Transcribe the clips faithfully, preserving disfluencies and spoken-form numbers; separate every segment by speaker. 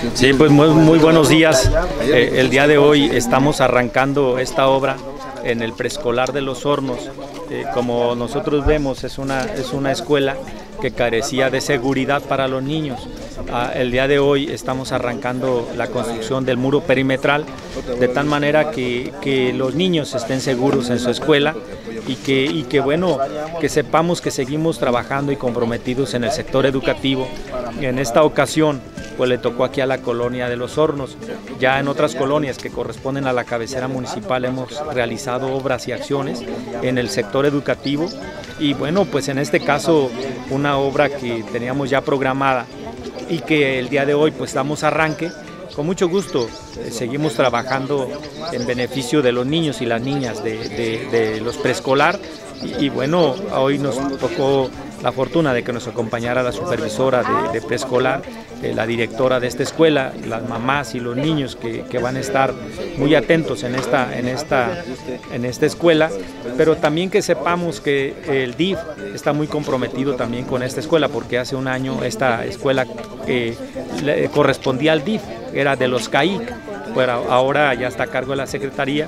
Speaker 1: Sí, pues muy, muy buenos días. Eh, el día de hoy estamos arrancando esta obra en el preescolar de Los Hornos. Eh, como nosotros vemos, es una, es una escuela que carecía de seguridad para los niños. Ah, el día de hoy estamos arrancando la construcción del muro perimetral, de tal manera que, que los niños estén seguros en su escuela y que, y que, bueno, que sepamos que seguimos trabajando y comprometidos en el sector educativo. En esta ocasión, pues le tocó aquí a la colonia de Los Hornos. Ya en otras colonias que corresponden a la cabecera municipal hemos realizado obras y acciones en el sector educativo y bueno, pues en este caso una obra que teníamos ya programada y que el día de hoy pues damos arranque. Con mucho gusto eh, seguimos trabajando en beneficio de los niños y las niñas de, de, de los preescolar y, y bueno, hoy nos tocó la fortuna de que nos acompañara la supervisora de, de preescolar, eh, la directora de esta escuela, las mamás y los niños que, que van a estar muy atentos en esta, en, esta, en esta escuela, pero también que sepamos que el D I F está muy comprometido también con esta escuela, porque hace un año esta escuela eh, le correspondía al D I F, era de los C A I C, pero ahora ya está a cargo de la Secretaría.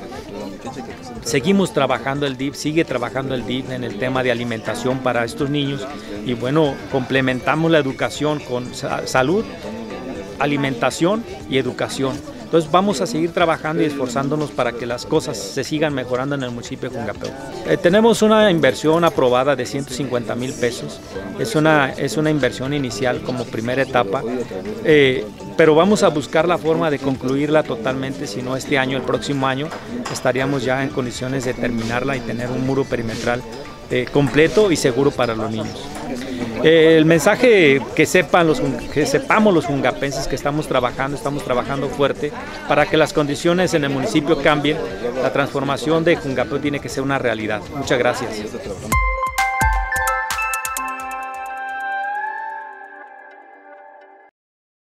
Speaker 1: Seguimos trabajando el D I F, sigue trabajando el D I F en el tema de alimentación para estos niños y bueno, complementamos la educación con salud, alimentación y educación. Entonces vamos a seguir trabajando y esforzándonos para que las cosas se sigan mejorando en el municipio de Jungapeu. Eh, tenemos una inversión aprobada de ciento cincuenta mil pesos, es una, es una inversión inicial como primera etapa, eh, pero vamos a buscar la forma de concluirla totalmente, si no este año, el próximo año, estaríamos ya en condiciones de terminarla y tener un muro perimetral eh, completo y seguro para los niños. Eh, el mensaje que sepan los que sepamos los jungapenses que estamos trabajando, estamos trabajando fuerte para que las condiciones en el municipio cambien. La transformación de Jungapeu tiene que ser una realidad. Muchas gracias.